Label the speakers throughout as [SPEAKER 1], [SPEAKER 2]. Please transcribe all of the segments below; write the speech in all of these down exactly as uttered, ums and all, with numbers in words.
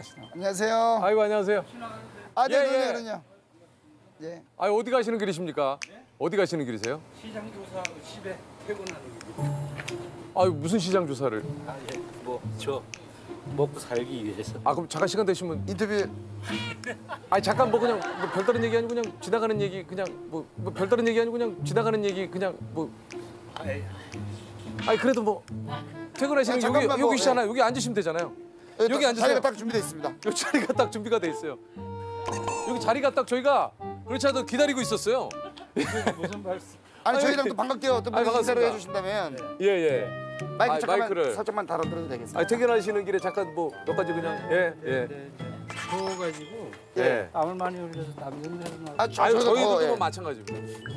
[SPEAKER 1] 가시나. 안녕하세요.
[SPEAKER 2] 아이고 안녕하세요.
[SPEAKER 1] 아, 네,
[SPEAKER 2] 예,
[SPEAKER 1] 그럼요,
[SPEAKER 2] 예.
[SPEAKER 1] 그럼요. 예.
[SPEAKER 2] 아 어디 가시는 길이십니까?
[SPEAKER 3] 네?
[SPEAKER 2] 어디 가시는 길이세요?
[SPEAKER 3] 시장 조사하고 집에 퇴근하는 길이요.
[SPEAKER 2] 아 무슨 시장 조사를?
[SPEAKER 3] 아, 예. 뭐 저 먹고 살기 위해서.
[SPEAKER 2] 아 그럼 잠깐 시간 되시면
[SPEAKER 1] 인터뷰.
[SPEAKER 2] 아니 잠깐 뭐 그냥 뭐 별다른 얘기 아니고 그냥 지나가는 얘기 그냥 뭐, 뭐 별다른 얘기 아니고 그냥 지나가는 얘기 그냥 뭐
[SPEAKER 3] 아, 예.
[SPEAKER 2] 아니 그래도 뭐 퇴근하시는
[SPEAKER 1] 아,
[SPEAKER 2] 여기
[SPEAKER 1] 잠깐만, 뭐,
[SPEAKER 2] 여기시잖아요. 여기 앉으시면 되잖아요.
[SPEAKER 1] 예,
[SPEAKER 2] 여기
[SPEAKER 1] 딱
[SPEAKER 2] 앉으세요.
[SPEAKER 1] 자리가 딱 준비되어 있습니다.
[SPEAKER 2] 여기 자리가 딱 준비가 돼 있어요. 여기 자리가 딱 저희가 그렇지 않아도 기다리고 있었어요.
[SPEAKER 3] 무슨 말씀?
[SPEAKER 1] 아니,
[SPEAKER 2] 아니,
[SPEAKER 1] 저희랑 또 반갑게 어떤 분이
[SPEAKER 2] 아니,
[SPEAKER 1] 인사를
[SPEAKER 2] 반갑습니다.
[SPEAKER 1] 해주신다면
[SPEAKER 2] 예 예.
[SPEAKER 1] 마이크
[SPEAKER 2] 아,
[SPEAKER 1] 잠깐만
[SPEAKER 2] 마이크를.
[SPEAKER 1] 살짝만 달아드려도 되겠습니다.
[SPEAKER 2] 아니 퇴근하시는 길에 잠깐 뭐 몇 가지 그냥 예 예.
[SPEAKER 3] 네, 더워가지고
[SPEAKER 2] 예.
[SPEAKER 3] 땀을 많이 흘려서 땀 냄새가 나.
[SPEAKER 1] 아, 저,
[SPEAKER 2] 아유
[SPEAKER 1] 저희도
[SPEAKER 2] 저희도
[SPEAKER 1] 더,
[SPEAKER 2] 뭐
[SPEAKER 1] 예.
[SPEAKER 2] 마찬가지고.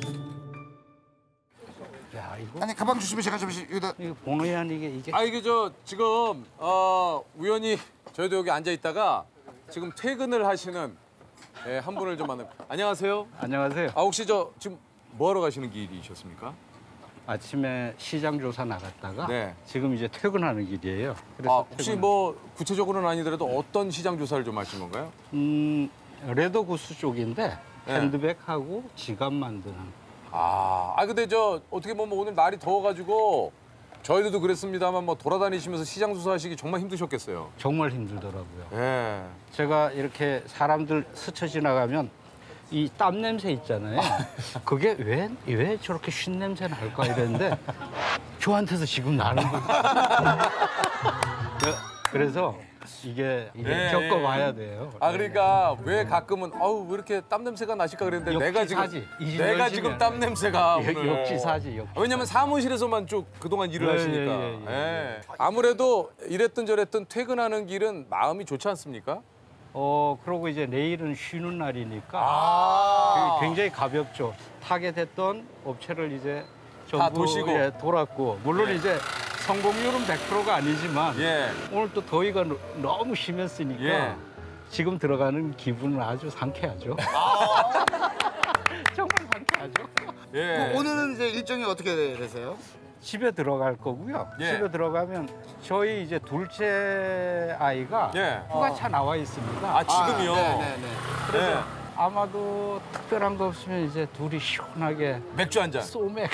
[SPEAKER 3] 야 이거
[SPEAKER 1] 아니, 가방 주시면 제가 좀 여기다.
[SPEAKER 3] 이거 본의 아니게 이게.
[SPEAKER 2] 아 이게 저 지금 어 우연히 저희도 여기 앉아 있다가 지금 퇴근을 하시는 예, 한 분을 좀 만나. 안녕하세요.
[SPEAKER 3] 안녕하세요.
[SPEAKER 2] 아 혹시 저 지금 뭐 하러 가시는 길이셨습니까?
[SPEAKER 3] 아침에 시장 조사 나갔다가
[SPEAKER 2] 네.
[SPEAKER 3] 지금 이제 퇴근하는 길이에요. 그래서
[SPEAKER 2] 아 혹시
[SPEAKER 3] 퇴근하-
[SPEAKER 2] 뭐 구체적으로는 아니더라도 어떤 시장 조사를 좀 하신 건가요?
[SPEAKER 3] 음 레더구스 쪽인데
[SPEAKER 2] 네.
[SPEAKER 3] 핸드백하고 지갑 만드는.
[SPEAKER 2] 아, 아 근데 저 어떻게 보면 오늘 날이 더워가지고 저희들도 그랬습니다만 뭐 돌아다니시면서 시장 조사하시기 정말 힘드셨겠어요.
[SPEAKER 3] 정말 힘들더라고요.
[SPEAKER 2] 예.
[SPEAKER 3] 제가 이렇게 사람들 스쳐 지나가면 이 땀 냄새 있잖아요. 그게 왜, 왜 저렇게 쉰 냄새 날까 이랬는데 저한테서 지금 나는 거예요. 그래서 이게, 이게
[SPEAKER 2] 예,
[SPEAKER 3] 겪어봐야 돼요.
[SPEAKER 2] 아 그러니까 왜 가끔은 아우 왜 이렇게 땀 냄새가 나실까 그랬는데 내가 지금
[SPEAKER 3] 역지사지. 이
[SPEAKER 2] 내가
[SPEAKER 3] 집을
[SPEAKER 2] 지금
[SPEAKER 3] 지면.
[SPEAKER 2] 땀 냄새가
[SPEAKER 3] 역-
[SPEAKER 2] 오늘
[SPEAKER 3] 역지사지, 역지사.
[SPEAKER 2] 왜냐면 사무실에서만 쭉 그동안 일을
[SPEAKER 3] 예,
[SPEAKER 2] 하시니까
[SPEAKER 3] 예, 예,
[SPEAKER 2] 예. 아무래도 이랬든 저랬든 퇴근하는 길은 마음이 좋지 않습니까?
[SPEAKER 3] 어 그러고 이제 내일은 쉬는 날이니까
[SPEAKER 2] 아
[SPEAKER 3] 굉장히 가볍죠. 타게 됐던 업체를 이제 전부
[SPEAKER 2] 다 도시고.
[SPEAKER 3] 예, 돌았고 물론 이제 성공률은 백 퍼센트가 아니지만
[SPEAKER 2] 예.
[SPEAKER 3] 오늘 또 더위가 너- 너무 심했으니까
[SPEAKER 2] 예.
[SPEAKER 3] 지금 들어가는 기분은 아주 상쾌하죠. 정말 상쾌하죠.
[SPEAKER 2] 예.
[SPEAKER 1] 오늘은 이제 일정이 어떻게 되세요?
[SPEAKER 3] 집에 들어갈 거고요.
[SPEAKER 2] 예.
[SPEAKER 3] 집에 들어가면 저희 이제 둘째 아이가
[SPEAKER 2] 예.
[SPEAKER 3] 휴가차 나와 있습니다.
[SPEAKER 2] 아 지금이요?
[SPEAKER 1] 아, 네네네.
[SPEAKER 3] 그래서
[SPEAKER 2] 예.
[SPEAKER 3] 아마도 특별한 거 없으면 이제 둘이 시원하게
[SPEAKER 2] 맥주 한 잔.
[SPEAKER 3] 소맥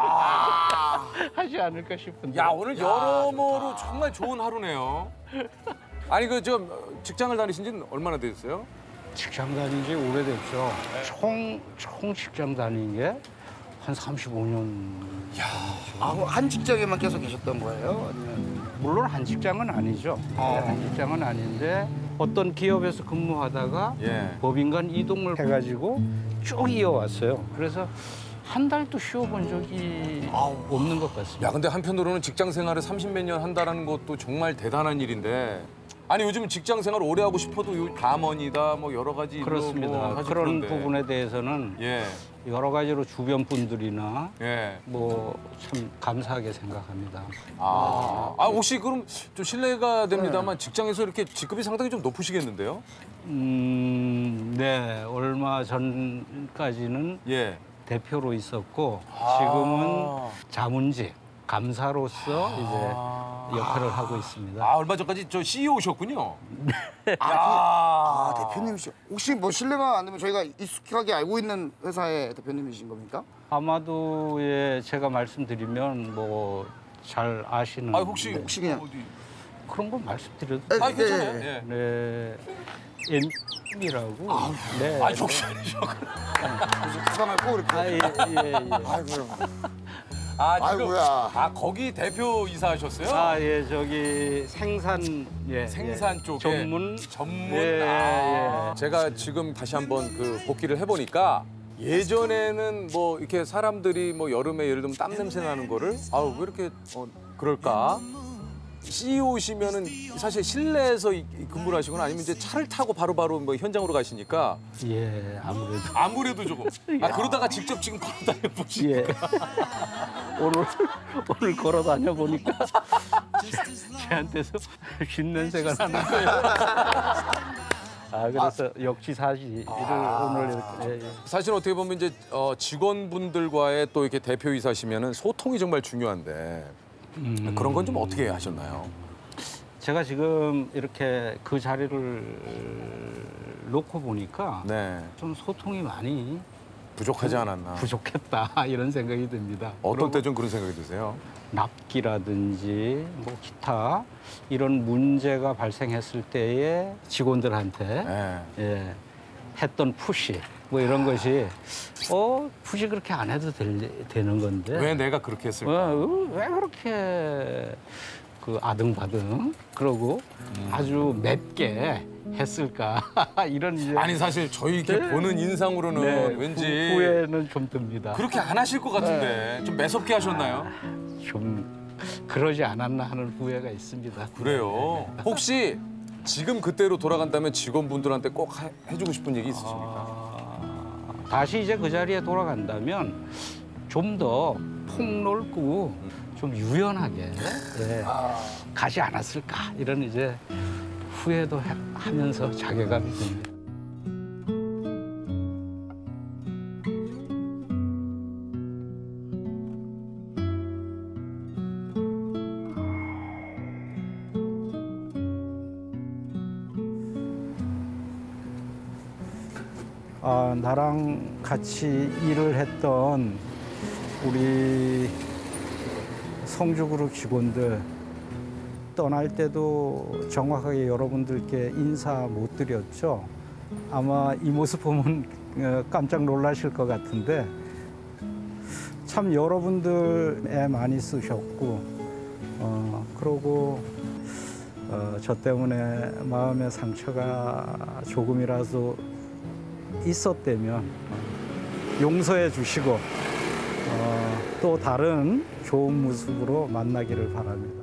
[SPEAKER 1] 아,
[SPEAKER 3] 하지 않을까 싶은데.
[SPEAKER 2] 야 오늘 여러모로 정말 좋은 하루네요. 아니 그 지금 직장을 다니신 지는 얼마나 되셨어요?
[SPEAKER 3] 직장 다닌 지 오래됐죠. 총, 총 직장 다닌 게 한 삼십오 년.
[SPEAKER 1] 아, 한 직장에만 계속 계셨던 거예요? 아니면?
[SPEAKER 3] 물론 한 직장은 아니죠.
[SPEAKER 1] 어.
[SPEAKER 3] 한 직장은 아닌데 어떤 기업에서 근무하다가
[SPEAKER 2] 예.
[SPEAKER 3] 법인간 이동을 해가지고 쭉 이어왔어요. 그래서 한 달도 쉬어본 적이 없는 것 같습니다.
[SPEAKER 2] 야 근데 한편으로는 직장 생활을 삼십몇 년 한다는 것도 정말 대단한 일인데 아니 요즘 직장 생활 오래 하고 싶어도 요 담원이다 뭐 여러 가지 일로
[SPEAKER 3] 그렇습니다.
[SPEAKER 2] 뭐 사실
[SPEAKER 3] 그런
[SPEAKER 2] 그런데.
[SPEAKER 3] 부분에 대해서는
[SPEAKER 2] 예.
[SPEAKER 3] 여러 가지로 주변 분들이나
[SPEAKER 2] 예.
[SPEAKER 3] 뭐 참 감사하게 생각합니다.
[SPEAKER 2] 아, 아 혹시 그럼 좀 실례가 됩니다만 직장에서 이렇게 직급이 상당히 좀 높으시겠는데요?
[SPEAKER 3] 음, 네. 얼마 전까지는
[SPEAKER 2] 예.
[SPEAKER 3] 대표로 있었고
[SPEAKER 2] 아.
[SPEAKER 3] 지금은 자문직, 감사로서
[SPEAKER 2] 아.
[SPEAKER 3] 이제 역할을 하고 있습니다.
[SPEAKER 2] 아 얼마 전까지 저 씨이오셨군요.
[SPEAKER 1] 아, 아, 대표님이시 혹시 뭐 실례가 안 되면 저희가 익숙하게 알고 있는 회사의 대표님이신 겁니까?
[SPEAKER 3] 아마도 예, 제가 말씀드리면 뭐 잘 아시는
[SPEAKER 2] 아 혹시
[SPEAKER 1] 혹시 그냥-
[SPEAKER 2] 어디?
[SPEAKER 3] 그런 거 말씀드려도
[SPEAKER 1] 에,
[SPEAKER 2] 아
[SPEAKER 1] 예,
[SPEAKER 2] 괜찮아요.
[SPEAKER 1] 예.
[SPEAKER 2] 예.
[SPEAKER 3] 네. M이라고. 네.
[SPEAKER 2] 아 역시 아니죠.
[SPEAKER 1] 가방을 꼭 이렇게.
[SPEAKER 3] 아, 예, 예, 예.
[SPEAKER 1] 아이고요.
[SPEAKER 2] 아 지금
[SPEAKER 1] 아이고야.
[SPEAKER 2] 아 거기 대표 이사하셨어요?
[SPEAKER 3] 아, 예, 저기 생산 예,
[SPEAKER 2] 생산
[SPEAKER 3] 예.
[SPEAKER 2] 쪽에
[SPEAKER 3] 전문
[SPEAKER 2] 전문.
[SPEAKER 3] 예,
[SPEAKER 2] 아.
[SPEAKER 3] 예.
[SPEAKER 2] 제가 지금 다시 한번 그 복귀를 해보니까 예전에는 뭐 이렇게 사람들이 뭐 여름에 예를 들면 땀 냄새 나는 거를 아우 왜 이렇게 어, 그럴까? 씨이오시면은 사실 실내에서 이- 이 근무를 하시거나 아니면 이제 차를 타고 바로바로 뭐 현장으로 가시니까
[SPEAKER 3] 예, 아무래도
[SPEAKER 2] 아무래도 조금 아 그러다가 직접 지금 걸어 다녀 보시.
[SPEAKER 3] 예. 오늘 오늘 걸어 다녀 보니까 제한테서 쉰 냄새가 나는 거예요. 아 그래서 역지사지를 오늘 이렇게 예, 예.
[SPEAKER 2] 사실 어떻게 보면 이제 어, 직원분들과의 또 이렇게 대표이사시면은 소통이 정말 중요한데
[SPEAKER 3] 음,
[SPEAKER 2] 그런 건 좀 어떻게 하셨나요?
[SPEAKER 3] 제가 지금 이렇게 그 자리를 놓고 보니까
[SPEAKER 2] 네.
[SPEAKER 3] 좀 소통이 많이
[SPEAKER 2] 부족하지 않았나.
[SPEAKER 3] 부족했다 이런 생각이 듭니다.
[SPEAKER 2] 어떤 때 좀 그런 생각이 드세요?
[SPEAKER 3] 납기라든지 뭐 기타 이런 문제가 발생했을 때에 직원들한테
[SPEAKER 2] 네.
[SPEAKER 3] 예, 했던 푸시 뭐 이런 것이 어 푸시 그렇게 안 해도 될, 되는 건데
[SPEAKER 2] 왜 내가 그렇게 했을까?
[SPEAKER 3] 어, 왜 그렇게 그 아등바등 그러고
[SPEAKER 2] 음.
[SPEAKER 3] 아주 맵게 했을까 이런 이제
[SPEAKER 2] 아니 사실 저희 이렇게
[SPEAKER 3] 네.
[SPEAKER 2] 보는 인상으로는
[SPEAKER 3] 네,
[SPEAKER 2] 왠지
[SPEAKER 3] 후, 후회는 좀 듭니다.
[SPEAKER 2] 그렇게 안 하실 것 같은데 좀 매섭게 하셨나요?
[SPEAKER 3] 좀 그러지 않았나 하는 후회가 있습니다.
[SPEAKER 2] 그래요. 혹시 지금 그때로 돌아간다면 직원분들한테 꼭 하- 해주고 싶은 얘기 있으십니까?
[SPEAKER 3] 아, 다시 이제 그 자리에 돌아간다면 좀 더 폭넓고 좀 유연하게 예, 가지 않았을까 이런 이제 후회도 해- 하면서 자괴감이 듭니다. 아, 나랑 같이 일을 했던 우리 성주그룹 직원들 떠날 때도 정확하게 여러분들께 인사 못 드렸죠. 아마 이 모습 보면 어, 깜짝 놀라실 것 같은데 참 여러분들 애 많이 쓰셨고 어, 그러고 어, 저 때문에 마음의 상처가 조금이라도 있었다면 용서해 주시고 어, 또 다른 좋은 모습으로 만나기를 바랍니다.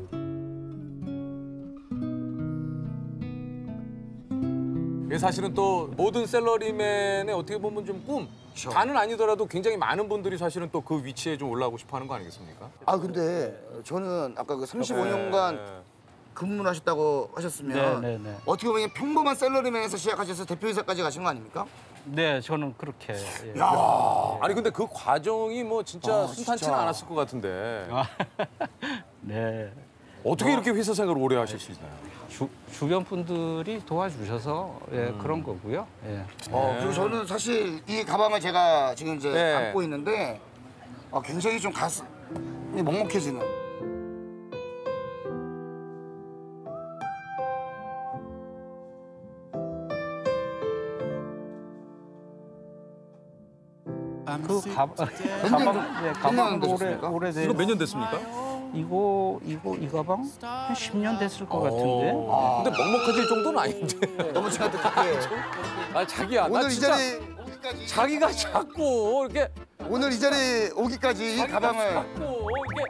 [SPEAKER 2] 이게 사실은 또 모든 샐러리맨의 어떻게 보면 좀 꿈, 다는 아니더라도 굉장히 많은 분들이 사실은 또 그 위치에 좀 올라가고 싶어하는 거 아니겠습니까?
[SPEAKER 1] 아 근데 저는 아까 그 삼십오 년간
[SPEAKER 2] 네.
[SPEAKER 1] 근무를 하셨다고 하셨으면
[SPEAKER 3] 네, 네, 네.
[SPEAKER 1] 어떻게 보면 평범한 샐러리맨에서 시작하셔서 대표이사까지 가신 거 아닙니까?
[SPEAKER 3] 네, 저는 그렇게. 예.
[SPEAKER 2] 아니 근데 그 과정이 뭐 진짜
[SPEAKER 1] 아,
[SPEAKER 2] 순탄치는
[SPEAKER 1] 진짜.
[SPEAKER 2] 않았을 것 같은데
[SPEAKER 3] 네.
[SPEAKER 2] 어떻게 이렇게 회사 생활을 오래 하실 수 있나요?
[SPEAKER 3] 주, 주변 분들이 도와주셔서 예, 그런 거고요. 예.
[SPEAKER 1] 어, 그리고 저는 사실 이 가방을 제가 지금 이제
[SPEAKER 2] 네.
[SPEAKER 1] 안고 있는데 아, 굉장히 좀 가슴이 먹먹해지는.
[SPEAKER 3] 그 가, 가방, 예, 가방 오래
[SPEAKER 1] 되셨습니까?
[SPEAKER 3] 오래된.
[SPEAKER 2] 이거 몇 년 됐습니까?
[SPEAKER 3] 이거 이거 이 가방 한 십 년 됐을 것 같은데.
[SPEAKER 2] 근데 먹먹해질 정도는 아닌데.
[SPEAKER 1] 너무 지나듯하게.
[SPEAKER 2] 아 자기야, 나
[SPEAKER 1] 오늘 이
[SPEAKER 2] 진짜
[SPEAKER 1] 자리 오기까지
[SPEAKER 2] 자기가 자꾸 이렇게
[SPEAKER 1] 오늘 이 자리 오기까지 이
[SPEAKER 2] 자기가
[SPEAKER 1] 가방을
[SPEAKER 2] 자꾸 이렇게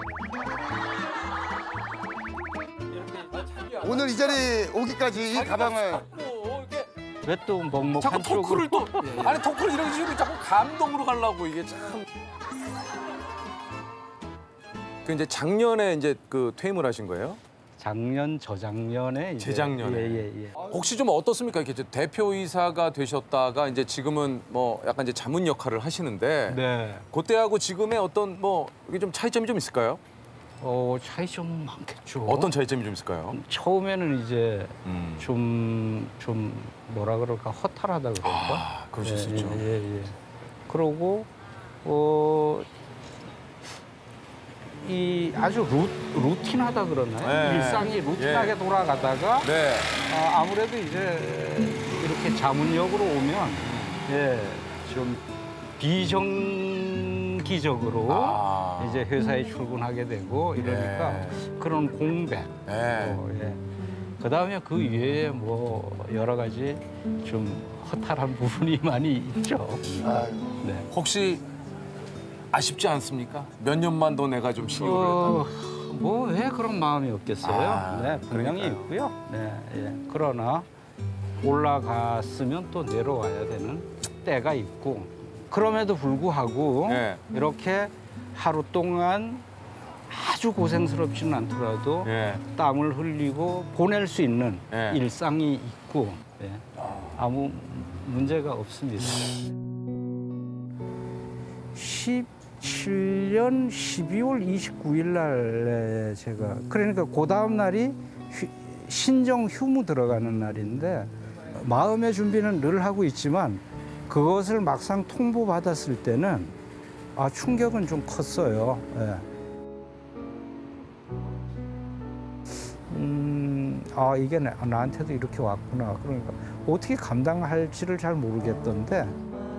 [SPEAKER 2] 아, 자기야,
[SPEAKER 1] 오늘 이 자리 오기까지 이
[SPEAKER 2] 자기가
[SPEAKER 1] 가방을
[SPEAKER 2] 자꾸 이렇게
[SPEAKER 3] 왜 또 먹먹한
[SPEAKER 2] 자꾸 토크를
[SPEAKER 3] 쪽으로?
[SPEAKER 2] 또 아니 토크를 이런 식으로 자꾸 감동으로 가려고 이게 참. 그 이제 작년에 이제 그 퇴임을 하신 거예요?
[SPEAKER 3] 작년 저작년에 이제
[SPEAKER 2] 재작년에.
[SPEAKER 3] 예예 예.
[SPEAKER 2] 혹시 좀 어떻습니까? 이렇게 이제 대표이사가 되셨다가 이제 지금은 뭐 약간 이제 자문 역할을 하시는데
[SPEAKER 3] 네.
[SPEAKER 2] 그때하고 지금의 어떤 뭐 이게 좀 차이점이 좀 있을까요?
[SPEAKER 3] 어 차이 좀 많겠죠.
[SPEAKER 2] 어떤 차이점이 좀 있을까요?
[SPEAKER 3] 처음에는 이제
[SPEAKER 2] 음.
[SPEAKER 3] 좀, 좀 뭐라 그럴까 허탈하다 그럴까?
[SPEAKER 2] 아, 그러실 수 있죠.
[SPEAKER 3] 예, 예, 예. 그러고 어, 이 아주 루, 루틴하다 그러나요?
[SPEAKER 2] 네.
[SPEAKER 3] 일상이 루틴하게
[SPEAKER 2] 예.
[SPEAKER 3] 돌아가다가
[SPEAKER 2] 네.
[SPEAKER 3] 아, 아무래도 이제 이렇게 자문역으로 오면 예, 좀 비정기적으로
[SPEAKER 2] 아.
[SPEAKER 3] 이제 회사에 출근하게 되고 이러니까
[SPEAKER 2] 네.
[SPEAKER 3] 그런 공백
[SPEAKER 2] 네.
[SPEAKER 3] 어, 예. 그다음에 그 외에 뭐 여러 가지 좀 허탈한 부분이 많이 있죠.
[SPEAKER 1] 아유.
[SPEAKER 3] 네.
[SPEAKER 2] 혹시 아쉽지 않습니까? 몇 년만 더 내가 좀 쉬기를 했다면.
[SPEAKER 3] 어, 뭐 왜 그런 마음이 없겠어요?
[SPEAKER 2] 아,
[SPEAKER 3] 네, 분명히
[SPEAKER 2] 그러니까요.
[SPEAKER 3] 있고요. 네, 예. 그러나 올라갔으면 또 내려와야 되는 때가 있고 그럼에도 불구하고
[SPEAKER 2] 네.
[SPEAKER 3] 이렇게 하루 동안 아주 고생스럽지는 않더라도
[SPEAKER 2] 예.
[SPEAKER 3] 땀을 흘리고 보낼 수 있는
[SPEAKER 2] 네.
[SPEAKER 3] 일상이 있고 예. 아무 문제가 없습니다. 십칠 년 십이월 이십구일 날에 제가 그러니까 그 다음 날이 휴, 신정 휴무 들어가는 날인데 마음의 준비는 늘 하고 있지만 그것을 막상 통보받았을 때는 아, 충격은 좀 컸어요. 예. 음, 아, 이게 나, 나한테도 이렇게 왔구나. 그러니까 어떻게 감당할지를 잘 모르겠던데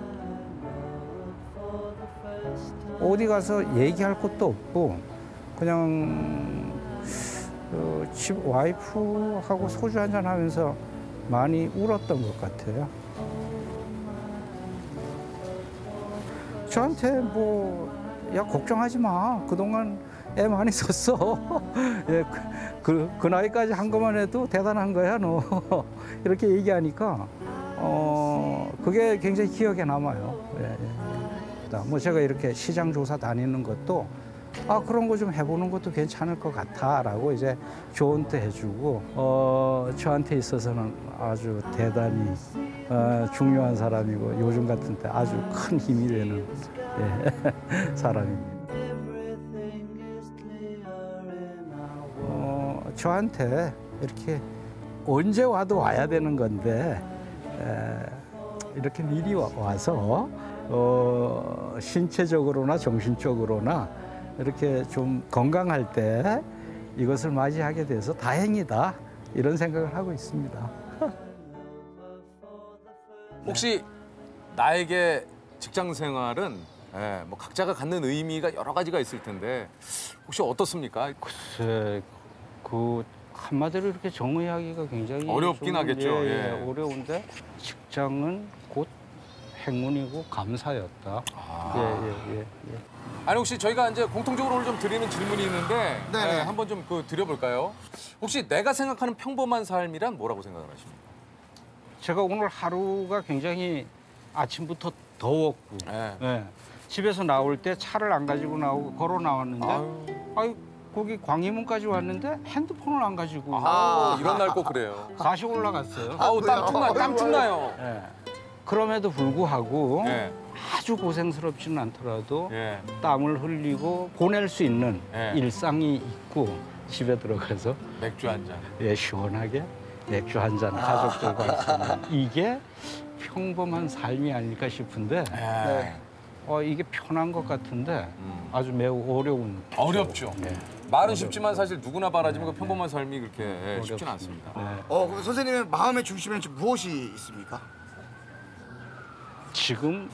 [SPEAKER 3] 어디 가서 얘기할 것도 없고 그냥 어, 집 와이프하고 소주 한잔 하면서 많이 울었던 것 같아요. 저한테 뭐, 야, 걱정하지 마. 그동안 애 많이 썼어. 예, 그, 그, 그 나이까지 한 것만 해도 대단한 거야, 너. 이렇게 얘기하니까, 어, 그게 굉장히 기억에 남아요. 예, 예. 뭐 제가 이렇게 시장 조사 다니는 것도, 아, 그런 거 좀 해보는 것도 괜찮을 것 같아. 라고 이제 조언도 해주고, 어, 저한테 있어서는 아주 대단히 어, 중요한 사람이고 요즘 같은 때 아주 큰 힘이 되는 예, 사람입니다. 어, 저한테 이렇게 언제 와도 와야 되는 건데 에, 이렇게 미리 와, 와서 어, 신체적으로나 정신적으로나 이렇게 좀 건강할 때 이것을 맞이하게 돼서 다행이다 이런 생각을 하고 있습니다.
[SPEAKER 2] 혹시 나에게 직장 생활은 예, 뭐 각자가 갖는 의미가 여러 가지가 있을 텐데 혹시 어떻습니까?
[SPEAKER 3] 글쎄, 그 한마디로 이렇게 정의하기가 굉장히
[SPEAKER 2] 어렵긴
[SPEAKER 3] 좀,
[SPEAKER 2] 하겠죠.
[SPEAKER 3] 예,
[SPEAKER 2] 예.
[SPEAKER 3] 예, 어려운데 직장은 곧 행운이고 감사였다.
[SPEAKER 2] 아.
[SPEAKER 3] 예, 예, 예, 예.
[SPEAKER 2] 아니 혹시 저희가 이제 공통적으로 오늘 좀 드리는 질문이 있는데
[SPEAKER 1] 네네.
[SPEAKER 2] 예, 한번 좀 그 드려볼까요? 혹시 내가 생각하는 평범한 삶이란 뭐라고 생각을 하십니까?
[SPEAKER 3] 제가 오늘 하루가 굉장히 아침부터 더웠고
[SPEAKER 2] 예.
[SPEAKER 3] 예. 집에서 나올 때 차를 안 가지고 나오고 걸어 나왔는데
[SPEAKER 2] 아유.
[SPEAKER 3] 아유, 거기 광희문까지 왔는데 핸드폰을 안 가지고
[SPEAKER 2] 아, 이런 날 꼭 그래요.
[SPEAKER 3] 다시 올라갔어요.
[SPEAKER 2] 아우 땀 나요. 땀 나요.
[SPEAKER 3] 예. 그럼에도 불구하고
[SPEAKER 2] 예.
[SPEAKER 3] 아주 고생스럽지는 않더라도
[SPEAKER 2] 예.
[SPEAKER 3] 땀을 흘리고 보낼 수 있는
[SPEAKER 2] 예.
[SPEAKER 3] 일상이 있고 집에 들어가서
[SPEAKER 2] 맥주 한 잔.
[SPEAKER 3] 예, 시원하게 맥주 한 잔 가족들과 있으면 이게 평범한 삶이 아닐까 싶은데
[SPEAKER 2] 예.
[SPEAKER 3] 어, 이게 편한 것 같은데
[SPEAKER 2] 음.
[SPEAKER 3] 아주 매우 어려운
[SPEAKER 2] 어렵죠.
[SPEAKER 3] 예.
[SPEAKER 2] 말은 쉽지만 사실 누구나 바라지만 그 평범한 삶이 그렇게 예, 쉽지는 않습니다.
[SPEAKER 3] 네.
[SPEAKER 1] 어, 그럼 선생님의 마음의 중심에는 지금 무엇이 있습니까?
[SPEAKER 3] 지금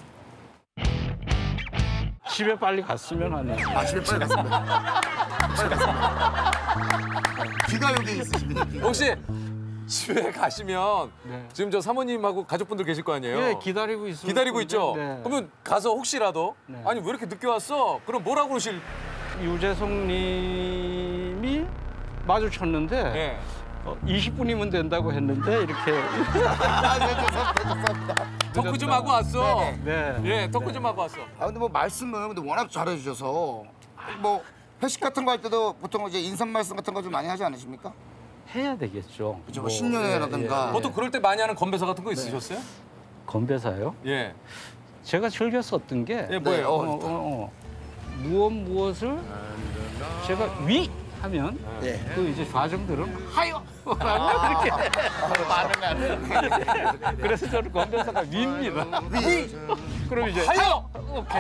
[SPEAKER 3] 집에 빨리 갔으면 하는
[SPEAKER 1] 아, 집에 빨리 갔습니다. 빨리 갔습니다. 귀가 여기 있으십니다. 귀가.
[SPEAKER 2] 혹시 집에 가시면
[SPEAKER 3] 네.
[SPEAKER 2] 지금 저 사모님하고 가족분들 계실 거 아니에요?
[SPEAKER 3] 예, 기다리고 있어요.
[SPEAKER 2] 기다리고 있죠?
[SPEAKER 3] 네.
[SPEAKER 2] 그러면 가서 혹시라도
[SPEAKER 3] 네.
[SPEAKER 2] 아니 왜 이렇게 늦게 왔어? 그럼 뭐라고 그러실?
[SPEAKER 3] 유재석 님이 마주쳤는데
[SPEAKER 2] 예.
[SPEAKER 3] 어, 이십 분이면 된다고 했는데 이렇게
[SPEAKER 1] 아, 네, 죄송합니다. 죄송합니다.
[SPEAKER 2] 토크 좀 하고 왔어.
[SPEAKER 1] 네네.
[SPEAKER 3] 네.
[SPEAKER 2] 예, 토크 좀 하고 왔어.
[SPEAKER 1] 아, 근데 뭐 말씀을 근데 워낙 잘해주셔서 뭐 회식 같은 거 할 때도 보통 이제 인사 말씀 같은 거 좀 많이 하지 않으십니까?
[SPEAKER 3] 해야 되겠죠.
[SPEAKER 1] 그죠, 뭐 신년회라든가.
[SPEAKER 2] 보통 그럴 때 많이 하는 건배사 같은 거 있으셨어요?
[SPEAKER 3] 건배사요?
[SPEAKER 2] 예.
[SPEAKER 3] 제가 즐겨 썼던 게
[SPEAKER 2] 예, 뭐예요?
[SPEAKER 3] 어, 어, 어. 무엇 무엇을 제가 위 하면
[SPEAKER 1] 예.
[SPEAKER 3] 그 이제 과정들은 하여 이렇게 반응하는. 그래서 저는 건배사가 위입니다.
[SPEAKER 1] 위.
[SPEAKER 3] 그럼 이제
[SPEAKER 2] 하여!
[SPEAKER 3] 오케이.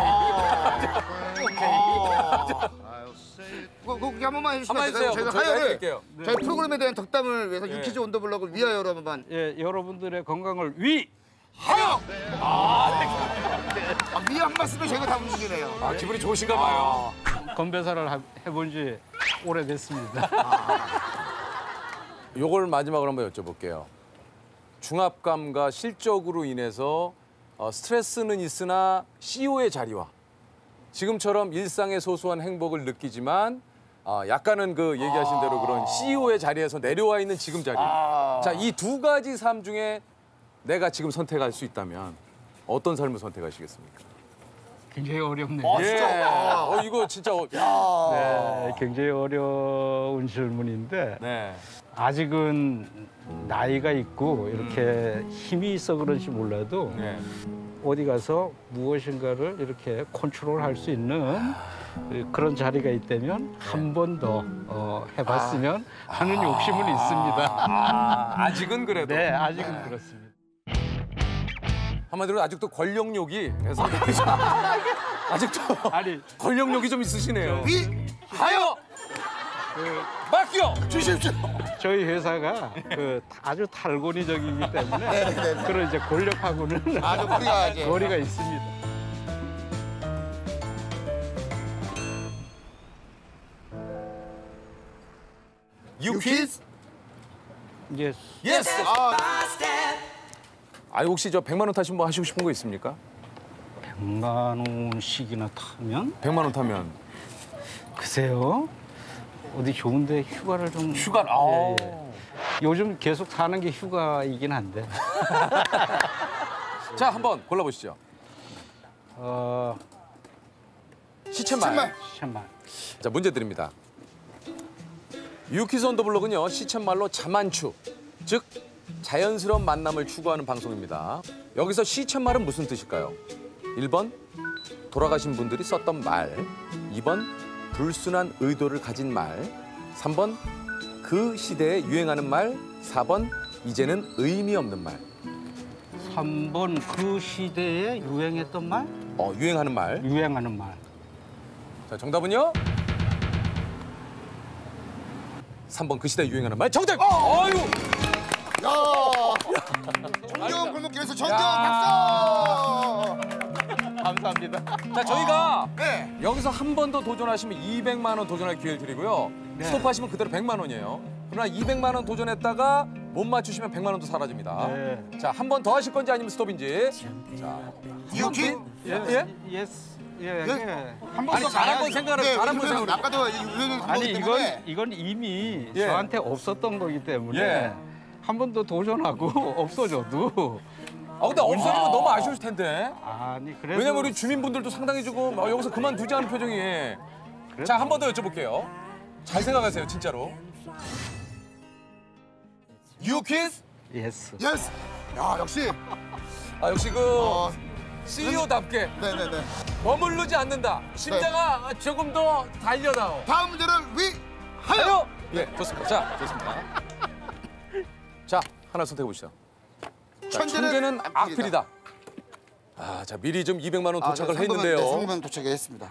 [SPEAKER 1] 그, 그, 한 번만 해주시면
[SPEAKER 2] 한번 해주세요.
[SPEAKER 1] 저희가
[SPEAKER 2] 저희가
[SPEAKER 1] 하여를
[SPEAKER 2] 해드릴게요.
[SPEAKER 1] 저희 프로그램에 대한 덕담을 위해서
[SPEAKER 2] 예.
[SPEAKER 1] 유퀴즈 온더블럭을 위하여로 한 번만.
[SPEAKER 3] 예, 여러분들의 건강을 위.
[SPEAKER 1] 하여! 아, 위 한 말씀에 저희가 다 움직이네요.
[SPEAKER 2] 아, 기분이 좋으신가 봐요.
[SPEAKER 3] 건배사를 하- 해본 지 오래됐습니다.
[SPEAKER 2] 요걸 마지막으로 한번 여쭤볼게요. 중압감과 실적으로 인해서 어, 스트레스는 있으나 씨이오의 자리와 지금처럼 일상의 소소한 행복을 느끼지만 어, 약간은 그 얘기하신 대로 그런 씨이오의 자리에서 내려와 있는 지금 자리. 자, 이 두 가지 삶 중에 내가 지금 선택할 수 있다면 어떤 삶을 선택하시겠습니까?
[SPEAKER 3] 굉장히 어렵네요.
[SPEAKER 2] 예. 어, 이거 진짜 어,
[SPEAKER 3] 네, 굉장히 어려운 질문인데
[SPEAKER 2] 네.
[SPEAKER 3] 아직은 나이가 있고 이렇게 힘이 있어 그런지 몰라도
[SPEAKER 2] 네.
[SPEAKER 3] 어디 가서 무엇인가를 이렇게 컨트롤할 수 있는 그런 자리가 있다면 한 번 더 어, 해봤으면 하는 욕심은 있습니다.
[SPEAKER 2] 아, 아직은 그래도.
[SPEAKER 3] 네, 아직은 그렇습니다.
[SPEAKER 2] 한마디로 아직도 권력욕이 선배님 아직도
[SPEAKER 3] 아니,
[SPEAKER 2] 권력욕이 좀 있으시네요.
[SPEAKER 1] 위
[SPEAKER 2] 하여
[SPEAKER 3] 그
[SPEAKER 2] 맡겨
[SPEAKER 1] 주십시오.
[SPEAKER 3] 저희 회사가 그 아주 탈권위적이기 때문에 그런 이제 권력하고는
[SPEAKER 1] 아주 거리가 이제
[SPEAKER 3] 거리가 있습니다.
[SPEAKER 2] 유퀴즈
[SPEAKER 3] 이제
[SPEAKER 2] 예스.
[SPEAKER 1] 아,
[SPEAKER 2] 아 혹시 저 백만 원 타시면 뭐 하시고 싶은 거 있습니까?
[SPEAKER 3] 백만 원씩이나 타면
[SPEAKER 2] 백만 원 타면
[SPEAKER 3] 글쎄요. 어디 좋은데 휴가를 좀
[SPEAKER 2] 휴가.
[SPEAKER 3] 예,
[SPEAKER 2] 아.
[SPEAKER 3] 예. 요즘 계속 사는 게 휴가이긴 한데
[SPEAKER 2] 자 한번 골라보시죠.
[SPEAKER 3] 어,
[SPEAKER 2] 시쳇말.
[SPEAKER 1] 시쳇말.
[SPEAKER 3] 시쳇말.
[SPEAKER 2] 자 문제 드립니다. 유퀴즈 온 더 블록은요 시쳇말로 자만추, 즉 자연스러운 만남을 추구하는 방송입니다. 여기서 시쳇말은 무슨 뜻일까요? 일 번 돌아가신 분들이 썼던 말, 이 번 불순한 의도를 가진 말, 삼 번 그 시대에 유행하는 말, 사 번 이제는 의미 없는 말.
[SPEAKER 3] 삼 번 그 시대에 유행했던 말?
[SPEAKER 2] 어 유행하는 말.
[SPEAKER 3] 유행하는 말.
[SPEAKER 2] 자 정답은요? 삼 번 그 시대에 유행하는 말. 정답! 어! 어유
[SPEAKER 1] 야, 정겨운 골목길에서 정겨운
[SPEAKER 2] 야.
[SPEAKER 1] 박수.
[SPEAKER 3] 감사합니다.
[SPEAKER 2] 자 저희가
[SPEAKER 1] 네.
[SPEAKER 2] 여기서 한 번 더 도전하시면 이백만 원 도전할 기회를 드리고요.
[SPEAKER 3] 네.
[SPEAKER 2] 스톱하시면 그대로 백만 원이에요. 그러나 이백만 원 도전했다가 못 맞추시면 백만 원도 사라집니다.
[SPEAKER 3] 네.
[SPEAKER 2] 자, 한 번 더 하실 건지 아니면 스톱인지. 자,
[SPEAKER 1] 유퀴즈.
[SPEAKER 3] 예?
[SPEAKER 2] 예?
[SPEAKER 3] 예스. 예.
[SPEAKER 1] 예?
[SPEAKER 3] 예. 한번
[SPEAKER 2] 아니 잘한 건 생각을
[SPEAKER 1] 네,
[SPEAKER 2] 잘한 건
[SPEAKER 1] 왜냐면
[SPEAKER 2] 생각을.
[SPEAKER 1] 아까도 유행은
[SPEAKER 3] 아니
[SPEAKER 1] 그거기
[SPEAKER 3] 이건
[SPEAKER 1] 때문에
[SPEAKER 3] 이건 이미
[SPEAKER 2] 예.
[SPEAKER 3] 저한테 없었던 거기 때문에
[SPEAKER 2] 예.
[SPEAKER 3] 한 번 더 도전하고 없어져도
[SPEAKER 2] 아 근데 없어지면 너무 아쉬울 텐데.
[SPEAKER 3] 아니 그래도
[SPEAKER 2] 왜냐면 우리 주민분들도 상당히 조금 어, 여기서 그만두지 않은 표정이. 자, 한 번 더 여쭤볼게요. 잘 생각하세요, 진짜로. 유퀴즈?
[SPEAKER 3] 예스.
[SPEAKER 1] 예스. 야, 역시.
[SPEAKER 2] 아 역시 그
[SPEAKER 1] 어,
[SPEAKER 2] 씨이오답게
[SPEAKER 1] 네네네.
[SPEAKER 2] 머무르지 않는다. 심장아 조금 더 달려다오.
[SPEAKER 1] 다음 문제를 위하여.
[SPEAKER 2] 하여! 예, 좋습니다. 자, 좋습니다. 자, 하나 선택해 보시죠. 자,
[SPEAKER 1] 천재는
[SPEAKER 2] 천재는
[SPEAKER 1] 악필이다.
[SPEAKER 2] 악필이다. 아, 자 미리 좀 이백만 원
[SPEAKER 1] 아,
[SPEAKER 2] 도착을
[SPEAKER 1] 네, 상금은-
[SPEAKER 2] 했는데요.
[SPEAKER 1] 네, 상금은 도착했습니다.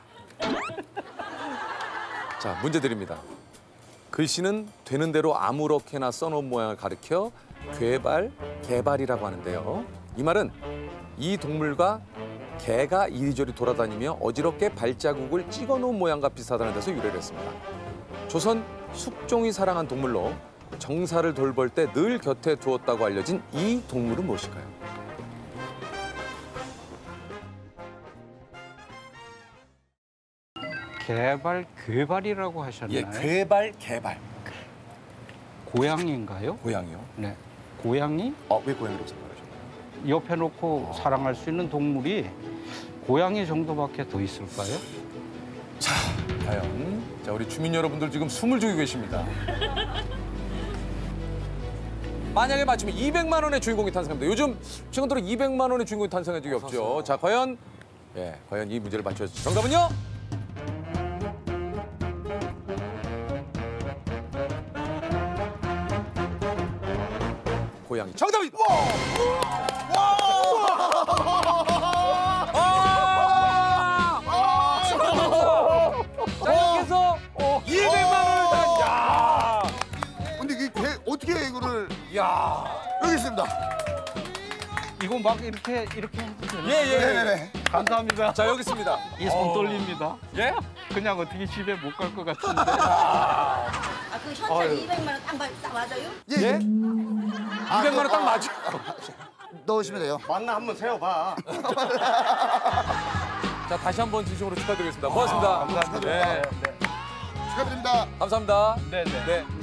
[SPEAKER 2] 자, 문제 드립니다. 글씨는 되는 대로 아무렇게나 써놓은 모양을 가리켜 괴발, 개발이라고 하는데요. 이 말은 이 동물과 개가 이리저리 돌아다니며 어지럽게 발자국을 찍어놓은 모양과 비슷하다는 데서 유래를 했습니다. 조선 숙종이 사랑한 동물로 정사를 돌볼 때 늘 곁에 두었다고 알려진 이 동물은 무엇일까요?
[SPEAKER 3] 개발 괴발이라고 하셨나요?
[SPEAKER 2] 예, 괴발, 개발.
[SPEAKER 3] 고양이인가요?
[SPEAKER 2] 고양이요?
[SPEAKER 3] 네. 고양이?
[SPEAKER 2] 어, 왜 고양이라고 생각하셨나요?
[SPEAKER 3] 옆에 놓고 사랑할 수 있는 동물이 고양이 정도밖에 더 있을까요?
[SPEAKER 2] 자, 과연 자 우리 주민 여러분들 지금 숨을 죽이고 계십니다. 만약에 맞추면 이백만 원의 주인공이 탄생합니다. 요즘 최근 들어 이백만 원의 주인공이 탄생한 적이 없죠. 자, 과연 예, 과연 이 문제를 맞추셨죠. 정답은요? 고양이. 정답입니다. 아! 자, 여기서 이백만 원을 단. 야!
[SPEAKER 1] 근데 이게 개, 어떻게 이거를
[SPEAKER 2] 야!
[SPEAKER 1] 여기 있습니다.
[SPEAKER 3] 이거 막 이렇게 이렇게 해도 되나요?
[SPEAKER 2] 예, 예.
[SPEAKER 1] 네네네.
[SPEAKER 3] 감사합니다.
[SPEAKER 2] 자, 여기 있습니다.
[SPEAKER 3] 이 손 떨립니다.
[SPEAKER 2] 예?
[SPEAKER 3] 그냥 어떻게 집에 못 갈 것 같은데.
[SPEAKER 4] 아, 그 현찰
[SPEAKER 3] 아유.
[SPEAKER 4] 이백만 원 딱, 맞- 딱 맞아요?
[SPEAKER 1] 예. 예?
[SPEAKER 2] 이백만 원 딱 맞아.
[SPEAKER 1] 넣으시면 돼요.
[SPEAKER 5] 맞나 한번 세어봐.
[SPEAKER 2] 자, 다시 한번 진심으로 축하드리겠습니다. 고맙습니다.
[SPEAKER 3] 감사합니다.
[SPEAKER 2] 네.
[SPEAKER 1] 축하드립니다.
[SPEAKER 2] 감사합니다.
[SPEAKER 3] 네네.
[SPEAKER 2] 네.